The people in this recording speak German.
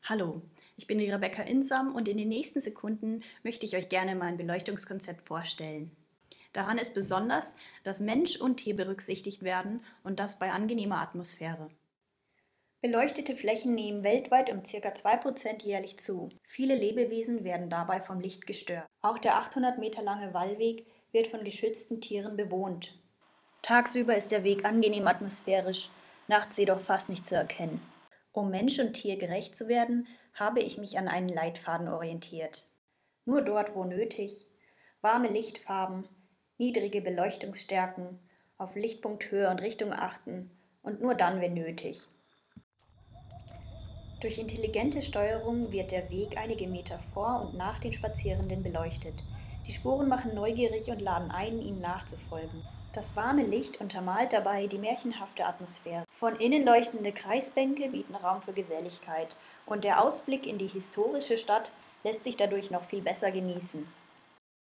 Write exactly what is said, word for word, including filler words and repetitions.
Hallo, ich bin die Rebecca Insam und in den nächsten Sekunden möchte ich euch gerne mein Beleuchtungskonzept vorstellen. Daran ist besonders, dass Mensch und Tier berücksichtigt werden und das bei angenehmer Atmosphäre. Beleuchtete Flächen nehmen weltweit um ca. zwei Prozent jährlich zu. Viele Lebewesen werden dabei vom Licht gestört. Auch der achthundert Meter lange Wallweg wird von geschützten Tieren bewohnt. Tagsüber ist der Weg angenehm atmosphärisch, nachts jedoch fast nicht zu erkennen. Um Mensch und Tier gerecht zu werden, habe ich mich an einen Leitfaden orientiert. Nur dort, wo nötig, warme Lichtfarben, niedrige Beleuchtungsstärken, auf Lichtpunkthöhe und Richtung achten und nur dann, wenn nötig. Durch intelligente Steuerung wird der Weg einige Meter vor und nach den Spazierenden beleuchtet. Die Spuren machen neugierig und laden ein, ihnen nachzufolgen. Das warme Licht untermalt dabei die märchenhafte Atmosphäre. Von innen leuchtende Kreisbänke bieten Raum für Geselligkeit und der Ausblick in die historische Stadt lässt sich dadurch noch viel besser genießen.